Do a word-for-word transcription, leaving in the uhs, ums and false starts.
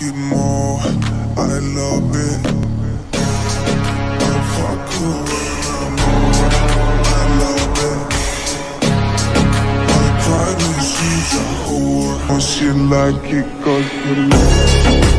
it more, I love it. If I could, I love it. I cry when she's a whore. When she like it, cause you love it.